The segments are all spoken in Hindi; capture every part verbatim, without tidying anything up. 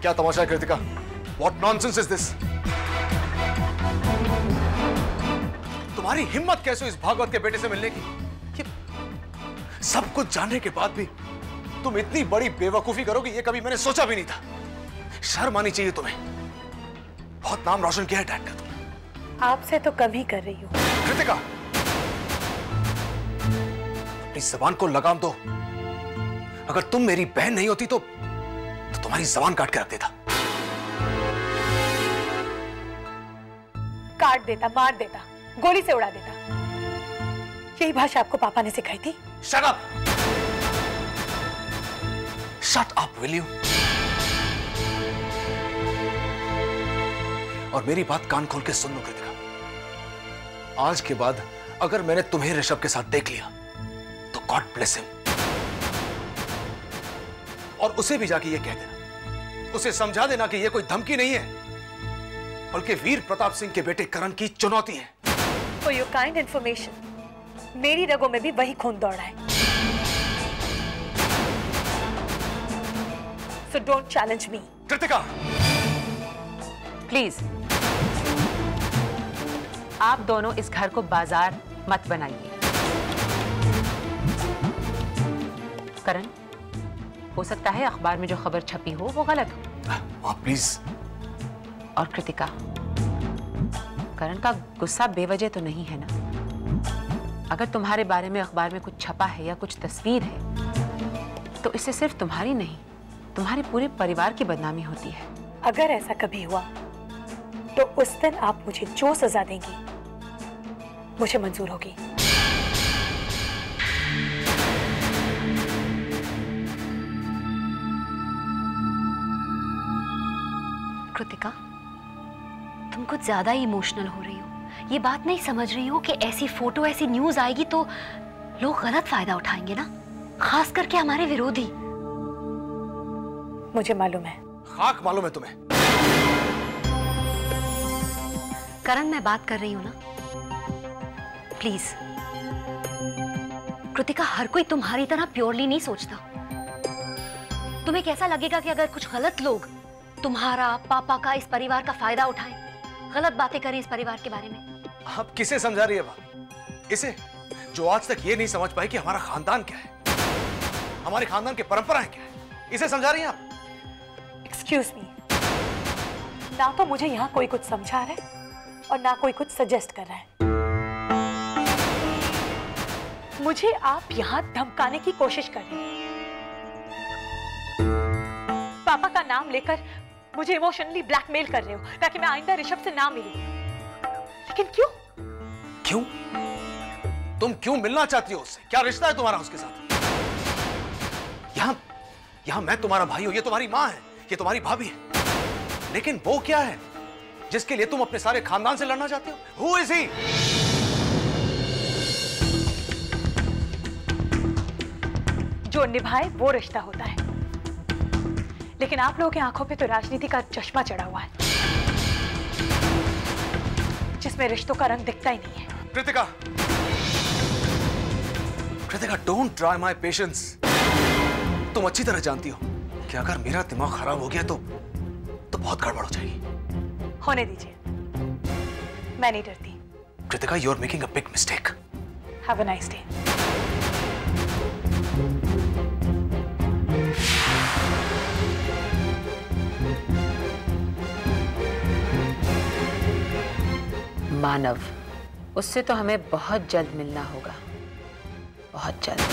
क्या तमाशा है Kritika? What nonsense is this? तुम्हारी हिम्मत कैसे हुई इस भागवत के बेटे से मिलने की? ये सब कुछ जानने के बाद भी तुम इतनी बड़ी बेवकूफी करोगे ये कभी मैंने सोचा भी नहीं था। शर्म आनी चाहिए तुम्हें। बहुत नाम रोशन किया है डैड का तुमने। आपसे तो कम ही कर रही हूँ। कृतिका, अपनी जबान को लगाम दो। अगर तुम मेरी बहन नहीं होती तो, तो तुम्हारी जबान काट के रख देता। काट देता, मार देता, गोली से उड़ा देता। यही भाषा आपको पापा ने सिखाई थी? Shut up! Shut up, will you? और मेरी बात कान खोल के सुन लो कृतिका। आज के बाद अगर मैंने तुम्हें ऋषभ के साथ देख लिया तो गॉड ब्लेस हिम। और उसे भी जाके ये कह देना, उसे समझा देना कि ये कोई धमकी नहीं है बल्कि वीर प्रताप सिंह के बेटे करण की चुनौती है। For your kind information, मेरी रगों में भी वही खून दौड़ा है। So don't challenge me. Kritika, please आप दोनों इस घर को बाजार मत बनाइए। करण, हो सकता है अखबार में जो खबर छपी हो वो गलत हो। आप प्लीज। और कृतिका, करण का गुस्सा बेवजह तो नहीं है ना? अगर तुम्हारे बारे में अखबार में कुछ छपा है या कुछ तस्वीर है तो इससे सिर्फ तुम्हारी नहीं, तुम्हारे पूरे परिवार की बदनामी होती है। अगर ऐसा कभी हुआ तो उस दिन आप मुझे जो सजा देंगी मुझे मंजूर होगी। कृतिका, तुम कुछ ज्यादा ही इमोशनल हो रही हो। ये बात नहीं समझ रही हो कि ऐसी फोटो, ऐसी न्यूज आएगी तो लोग गलत फायदा उठाएंगे ना, खास करके हमारे विरोधी। मुझे मालूम है। खाक मालूम है तुम्हें। करण, मैं बात कर रही हूं ना, प्लीज। कृतिका, हर कोई तुम्हारी तरह प्योरली नहीं सोचता। तुम्हें कैसा लगेगा कि अगर कुछ गलत लोग तुम्हारा, पापा का, इस परिवार का फायदा उठाएं, गलत बातें करें इस परिवार के बारे में? आप किसे समझा रही है बात? इसे जो आज तक ये नहीं समझ पाई कि हमारा खानदान क्या है, हमारे खानदान की परंपराएं क्या है, इसे समझा रही हैं आप? एक्सक्यूज मी, ना तो मुझे यहाँ कोई कुछ समझा रहा है और ना कोई कुछ सजेस्ट कर रहा है। मुझे आप यहाँ धमकाने की कोशिश कर रहे हैं। पापा का नाम लेकर मुझे इमोशनली ब्लैकमेल कर रहे हो ताकि मैं आइंदा ऋषभ से ना मिलूं। लेकिन क्यों? क्यों? तुम क्यों मिलना चाहती हो उससे? क्या रिश्ता है तुम्हारा उसके साथ? यहां यहां मैं तुम्हारा भाई हूं, ये तुम्हारी मां है, ये तुम्हारी भाभी है। लेकिन वो क्या है जिसके लिए तुम अपने सारे खानदान से लड़ना चाहते हो? Who is he? जो निभाए वो रिश्ता होता है, लेकिन आप लोगों की आंखों पे तो राजनीति का चश्मा चढ़ा हुआ है जिसमें रिश्तों का रंग दिखता ही नहीं है। Kritika, Kritika, don't try my patience. तुम अच्छी तरह जानती हो कि अगर मेरा दिमाग खराब हो गया तो तो बहुत गड़बड़ हो जाएगी। होने दीजिए, मैं नहीं डरती। Kritika, you are making a big mistake. Have a nice day. Manav, उससे तो हमें बहुत जल्द मिलना होगा, बहुत जल्द।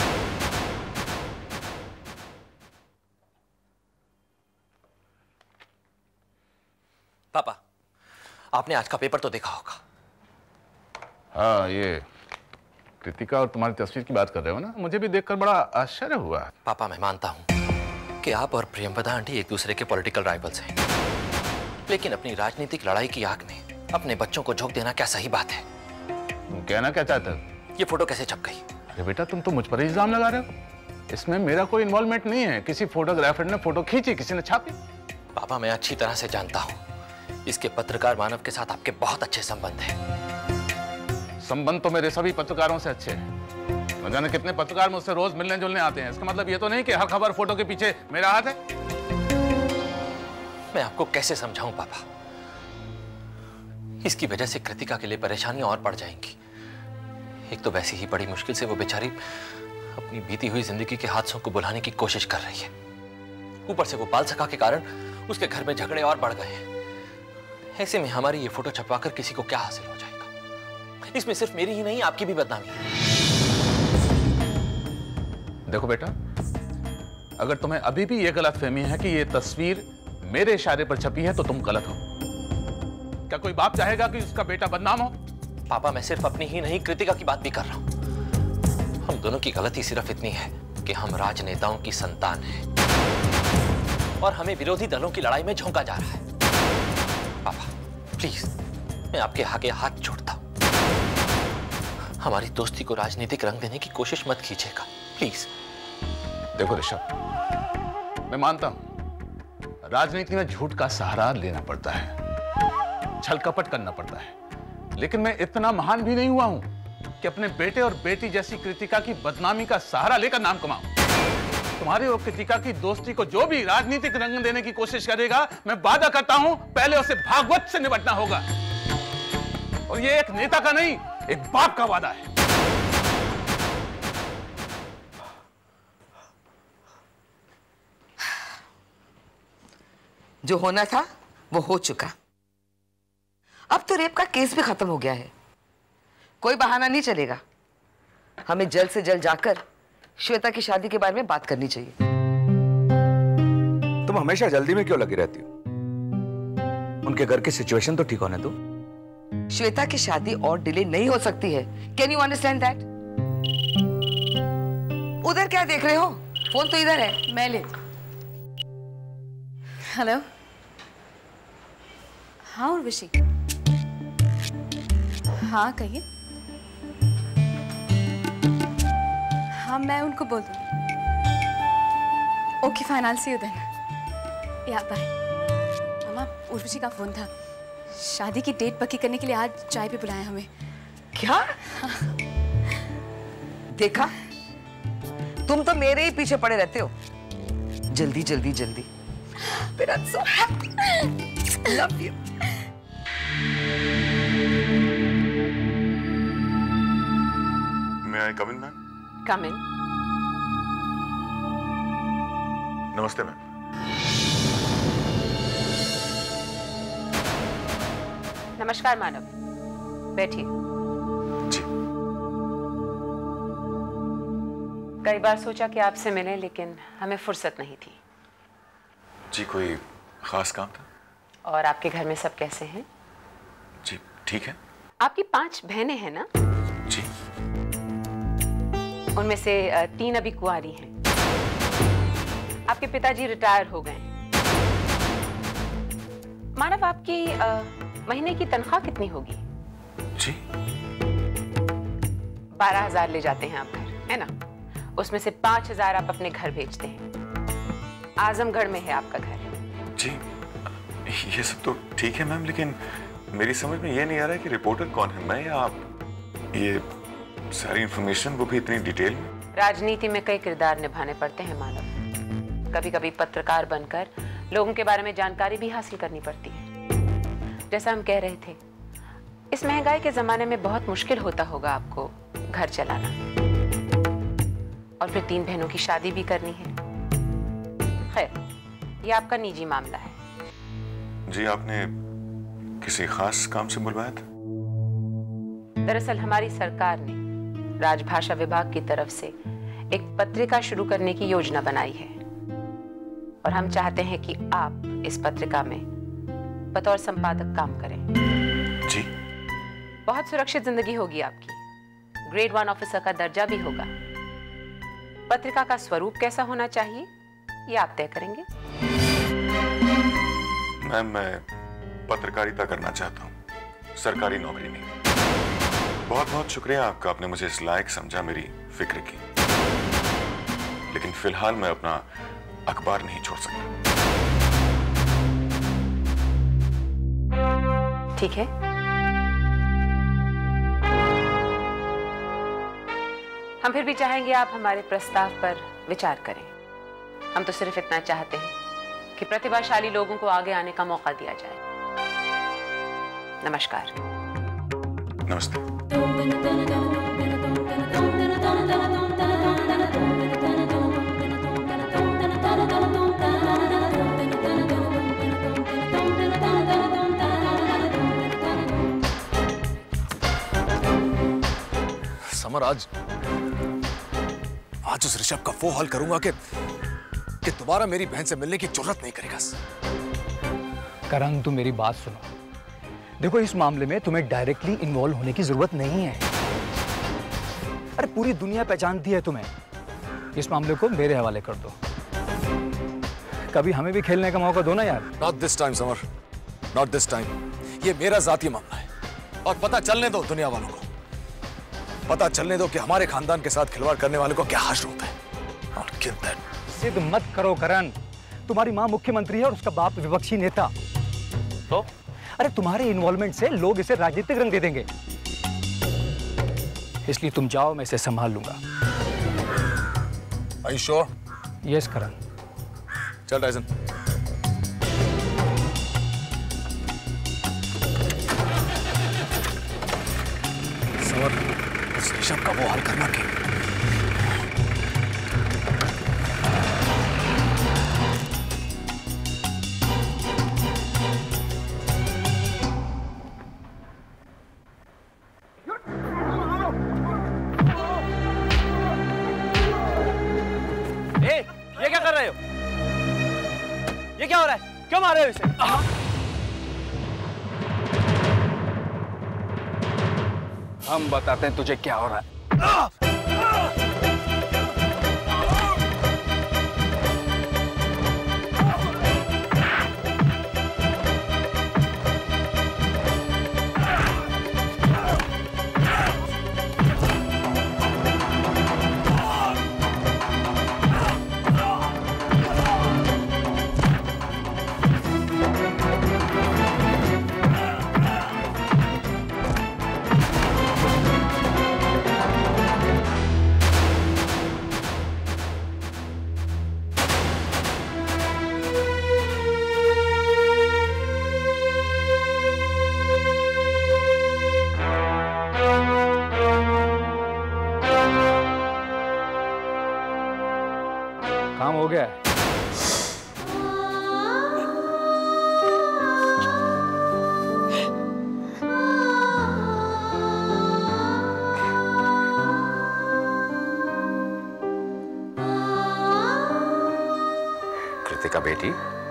पापा, आपने आज का पेपर तो देखा होगा। हाँ, ये कृतिका और तुम्हारी तस्वीर की बात कर रहे हो ना? मुझे भी देखकर बड़ा आश्चर्य हुआ। पापा, मैं मानता हूँ कि आप और प्रियंवदा आंटी एक दूसरे के पॉलिटिकल राइवल्स हैं, लेकिन अपनी राजनीतिक लड़ाई की आग में अपने बच्चों को झोंक देना क्या सही बात है? तुम कहना क्या चाहते हो? ये फोटो कैसे छप गई? अरे बेटा, तुम तो मुझ पर इल्जाम लगा रहे हो। इसमें मेरा कोई इन्वॉल्वमेंट नहीं है। किसी फोटोग्राफर ने फोटो खींची, किसी ने छापी। पापा, मैं अच्छी तरह से जानता हूँ इसके पत्रकार मानव के साथ आपके बहुत अच्छे संबंध हैं। संबंध तो मेरे सभी पत्रकारों से अच्छे हैं। न जाने कितने पत्रकार मुझसे रोज मिलने जुलने आते हैं। इसका मतलब ये तो नहीं कि हर खबर फोटो के पीछे मेरा हाथ है। मैं आपको कैसे समझाऊं पापा? इसकी वजह से कृतिका के लिए परेशानियां और बढ़ जाएंगी। एक तो वैसे ही बड़ी मुश्किल से वो बेचारी अपनी बीती हुई जिंदगी के हादसों को बुलाने की कोशिश कर रही है। ऊपर से वो बाल सखा के कारण उसके घर में झगड़े और बढ़ गए हैं। ऐसे में हमारी ये फोटो छपवाकर किसी को क्या हासिल हो जाएगा? इसमें सिर्फ मेरी ही नहीं, आपकी भी बदनामी है। देखो बेटा, अगर तुम्हें अभी भी ये गलतफहमी है कि ये तस्वीर मेरे इशारे पर छपी है तो तुम गलत हो। क्या कोई बाप चाहेगा कि उसका बेटा बदनाम हो? पापा, मैं सिर्फ अपनी ही नहीं कृतिका की बात भी कर रहा हूं। हम दोनों की गलती सिर्फ इतनी है कि हम राजनेताओं की संतान हैं और हमें विरोधी दलों की लड़ाई में झोंका जा रहा है। पापा प्लीज, मैं आपके आगे हाथ जोड़ता हूं। हमारी दोस्ती को राजनीतिक रंग देने की कोशिश मत कीजिएगा प्लीज। देखो ऋषभ, मैं मानता हूं राजनीति में झूठ का सहारा लेना पड़ता है, छल कपट करना पड़ता है, लेकिन मैं इतना महान भी नहीं हुआ हूं कि अपने बेटे और बेटी जैसी कृतिका की बदनामी का सहारा लेकर नाम कमाऊं। तुम्हारी और कृतिका की दोस्ती को जो भी राजनीतिक रंग देने की कोशिश करेगा, मैं वादा करता हूं पहले उसे भागवत से निपटना होगा। और ये एक नेता का नहीं, एक बाप का वादा है। जो होना था वो हो चुका। अब तो रेप का केस भी खत्म हो गया है, कोई बहाना नहीं चलेगा। हमें जल्द से जल्द जाकर श्वेता की शादी के बारे में बात करनी चाहिए। तुम हमेशा जल्दी में क्यों लगी रहती हो? उनके घर की सिचुएशन तो ठीक होने दो। श्वेता की शादी और डिले नहीं हो सकती है। Can you understand that? उधर क्या देख रहे हो? फोन तो इधर है। मैं लेती। हेलो, हाँ उर्वशी। हाँ कहिए। हाँ मैं उनको बोल दूँगी। Okay fine, I will see you then. या बाय। मामा, उर्वशी का फोन था, शादी की डेट पक्की करने के लिए आज चाय पे बुलाया हमें। क्या? हाँ। देखा, तुम तो मेरे ही पीछे पड़े रहते हो। जल्दी जल्दी जल्दी। But I'm so happy. Love you. May I come in, ma'am? Come in. नमस्ते मैम। नमस्कार मानव, बैठिए। जी। कई बार सोचा कि आपसे मिलें, लेकिन हमें फुर्सत नहीं थी। जी, कोई खास काम था? और आपके घर में सब कैसे हैं? जी ठीक है। आपकी पांच बहनें हैं ना? जी। उनमें से तीन अभी कुंवारी हैं। आपके पिताजी रिटायर हो गए। मानव, आपकी आ, महीने की तनख्वाह कितनी होगी? जी। बारह हजार ले जाते हैं आप घर, है ना? उसमें से पांच हजार आप अपने घर भेजते हैं। आजमगढ़ में है आपका घर। जी, ये सब तो ठीक है मैम, लेकिन मेरी समझ में ये नहीं आ रहा है कि रिपोर्टर कौन है, मैं या आप? ये सारी इंफॉर्मेशन, वो भी इतनी डिटेल में। राजनीति में कई किरदार निभाने पड़ते हैं मानव। कभी कभी पत्रकार बनकर लोगों के बारे में जानकारी भी हासिल करनी पड़ती है। जैसा हम कह रहे थे, इस महंगाई के जमाने में बहुत मुश्किल होता होगा आपको घर चलाना, और फिर तीन बहनों की शादी भी करनी है। खैर, ये आपका निजी मामला है। जी, आपने किसी खास काम से बुलवाया था? दरअसल हमारी सरकार ने राजभाषा विभाग की तरफ से एक पत्रिका शुरू करने की योजना बनाई है, और हम चाहते हैं कि आप इस पत्रिका में बतौर संपादक काम करें। जी। बहुत सुरक्षित जिंदगी होगी आपकी, ग्रेड वन ऑफिसर का दर्जा भी होगा। पत्रिका का स्वरूप कैसा होना चाहिए, ये आप तय करेंगे। मैम, मैं पत्रकारिता करना चाहता हूँ, सरकारी नौकरी नहीं। बहुत बहुत शुक्रिया आपका, आपने मुझे इस लायक समझा मेरी फिक्र की, लेकिन फिलहाल मैं अपना अखबार नहीं छोड़ सकता। ठीक है, हम फिर भी चाहेंगे आप हमारे प्रस्ताव पर विचार करें। हम तो सिर्फ इतना चाहते हैं कि प्रतिभाशाली लोगों को आगे आने का मौका दिया जाए। नमस्कार। नमस्ते। समर, आज आज उस ऋषभ का वो हाल करूंगा कि कि दोबारा मेरी बहन से मिलने की जरूरत नहीं करेगा। करण, तुम मेरी बात सुनो। देखो, इस मामले में तुम्हें डायरेक्टली इन्वॉल्व होने की जरूरत नहीं है। अरे पूरी दुनिया पहचानती है तुम्हें। इस मामले को मेरे हवाले कर दो। कभी हमें भी खेलने का मौका दो ना यार। Not this time Samar, not this time. ये मेरा जाती मामला है और पता चलने दो दुनिया वालों को, पता चलने दो कि हमारे खानदान के साथ खिलवाड़ करने वाले को क्या हश्र होता है। और किल दैट। जिद मत करो करण। तुम्हारी माँ मुख्यमंत्री है और उसका बाप विपक्षी नेता। तो अरे तुम्हारे इन्वॉल्वमेंट से लोग इसे राजनीतिक रंग दे देंगे, इसलिए तुम जाओ, मैं इसे संभाल लूंगा। Are you sure? Yes Karan. चल टाइसन। समर, उस ऋषभ का वो हाल करना क्या? ये क्या कर रहे हो? ये क्या हो रहा है? क्यों मार रहे हो इसे? हम बताते हैं तुझे क्या हो रहा है। काम हो गया है। कृतिका बेटी,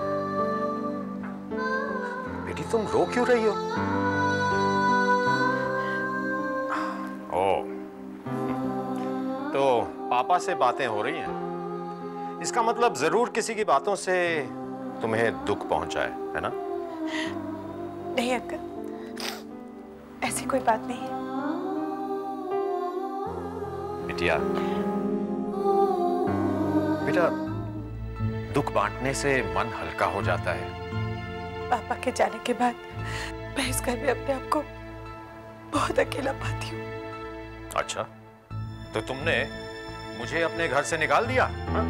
बेटी तुम रो क्यों रही हो? ओ, तो पापा से बातें हो रही हैं। इसका मतलब जरूर किसी की बातों से तुम्हें दुख पहुंचा है, है ना? नहीं अंकल, ऐसी कोई बात नहीं है। बिटिया, बेटा, दुख बांटने से मन हल्का हो जाता है। पापा के जाने के बाद मैं इस घर में अपने आप को बहुत अकेला पाती हूँ। अच्छा, तो तुमने मुझे अपने घर से निकाल दिया? हाँ?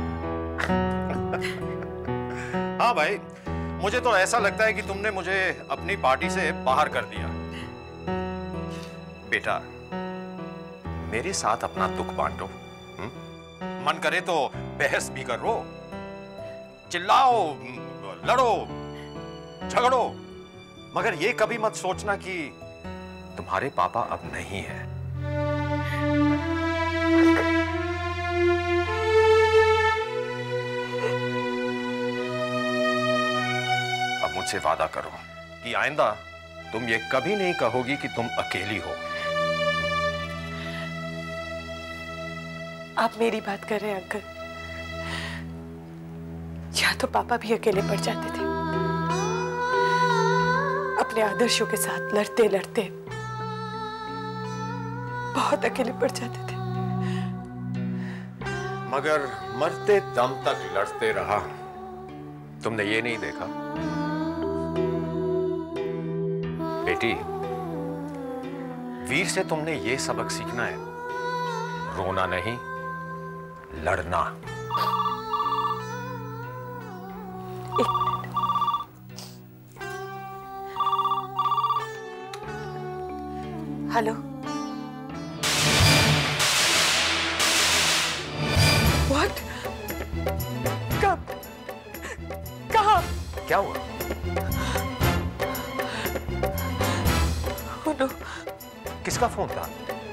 हाँ भाई, मुझे तो ऐसा लगता है कि तुमने मुझे अपनी पार्टी से बाहर कर दिया। बेटा, मेरे साथ अपना दुख बांटो। हुँ? मन करे तो बहस भी करो, चिल्लाओ, लड़ो, झगड़ो, मगर ये कभी मत सोचना कि तुम्हारे पापा अब नहीं है। अब मुझसे वादा करो कि आइंदा तुम ये कभी नहीं कहोगी कि तुम अकेली हो। आप मेरी बात कर रहे हैं अंकल? या तो पापा भी अकेले पड़ जाते थे, अपने आदर्शों के साथ लड़ते लड़ते बहुत अकेले पड़ जाते थे। मगर मरते दम तक लड़ते रहा। तुमने ये नहीं देखा? बेटी, वीर से तुमने ये सबक सीखना है, रोना नहीं, लड़ना। Hello, what? कब? कहाँ? क्या हुआ? Oh no. किसका फोन था?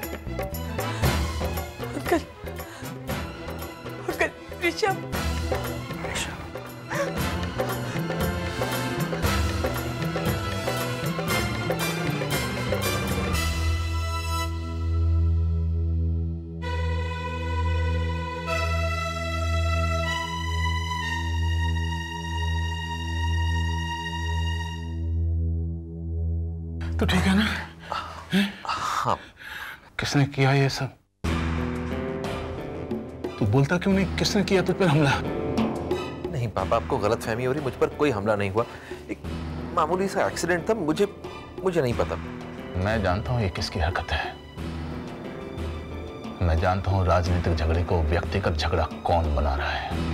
Uncle, uncle Rishabh. तो ठीक है ना? हाँ। किसने किया ये सब? तू बोलता क्यों नहीं? किसने किया तुझ पर हमला? नहीं पापा, आपको गलतफहमी हो रही, मुझ पर कोई हमला नहीं हुआ। एक मामूली सा एक्सीडेंट था, मुझे मुझे नहीं पता। मैं जानता हूँ ये किसकी हरकत है। मैं जानता हूँ राजनीतिक झगड़े को व्यक्तिगत झगड़ा कौन बना रहा है।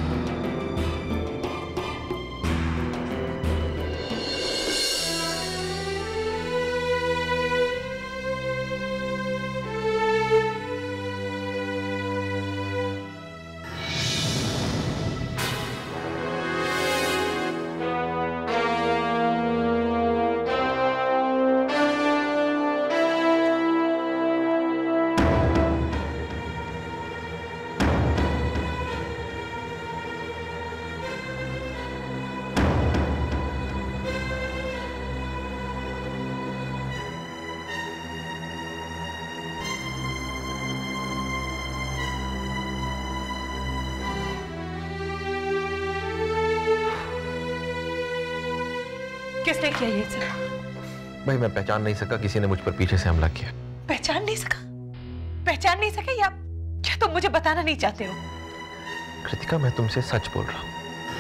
किसने किया ये सब? भाई मैं पहचान नहीं सका, किसी ने मुझ पर पीछे से हमला किया। पहचान नहीं सका? पहचान नहीं सके या क्या तुम मुझे बताना नहीं चाहते हो? कृतिका, मैं तुमसे सच बोल रहा हूँ।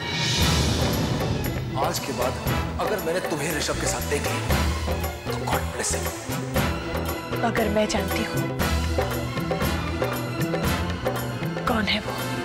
आज के बाद अगर मैंने तुम्हें ऋषभ के साथ देख लिया तो गॉड ब्लेस यू। अगर मैं जानती हूँ कौन है वो,